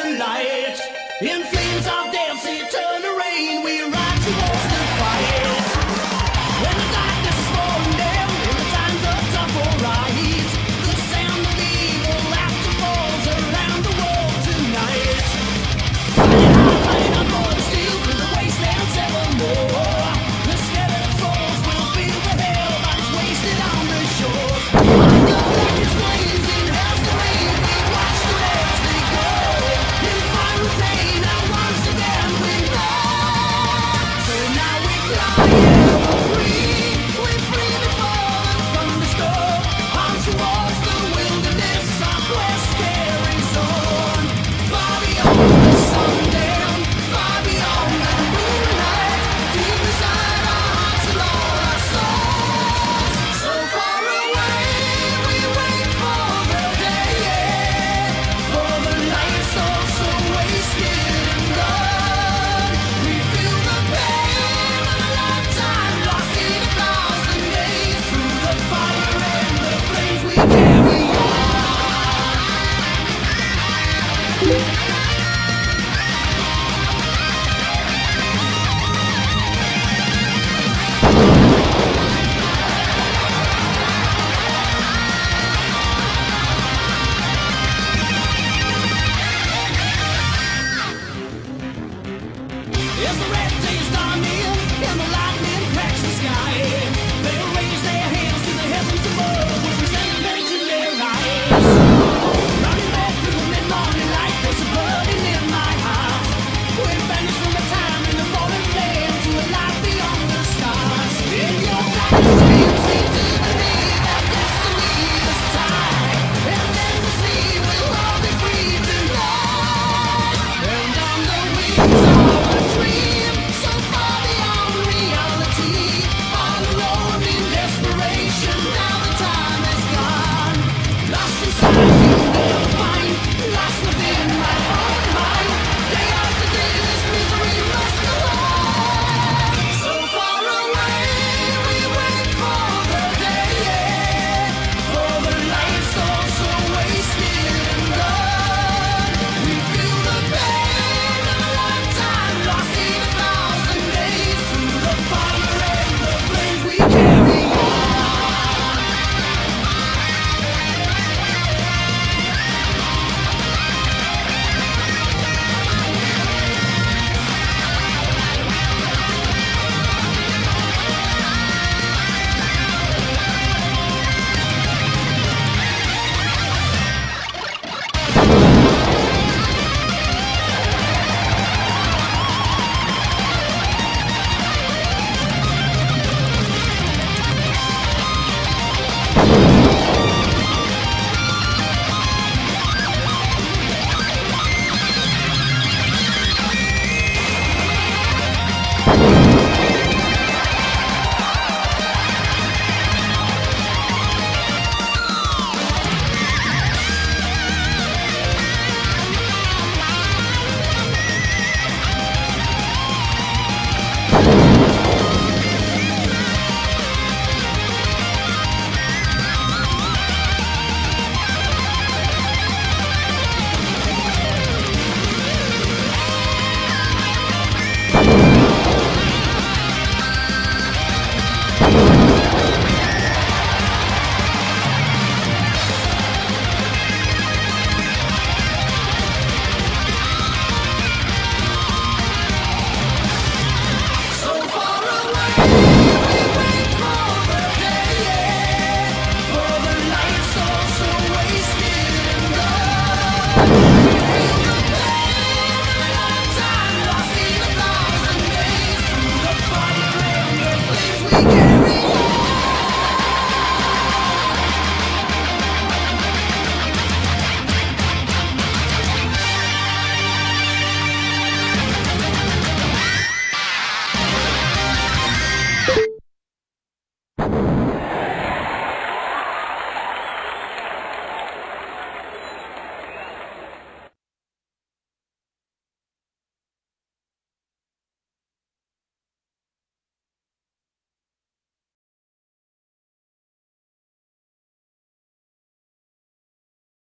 light. In flames of dance, eternal rain, we ride towards the fight. When the darkness is falling down, in the times of trouble rise, the sound of evil laughter falls around the world tonight. Fighting on for the steel through the wastelands evermore. The skeleton souls will feel the hell that's wasted on the shores. The darkness flames in hell's terrain, we watch the lives they go. In fire and pain, and once again we run. So now we fly free, we free before the thunderstorm. On towards the wilderness, our quest carries on. Far beyond the sundown, far beyond the moonlight, deep inside our hearts and all our souls. So far away, we wait for the day, for the light soul so wasted and gone. We feel the pain of a lifetime lost in 1,000 days, through the fire and the flames we carry on. As the red days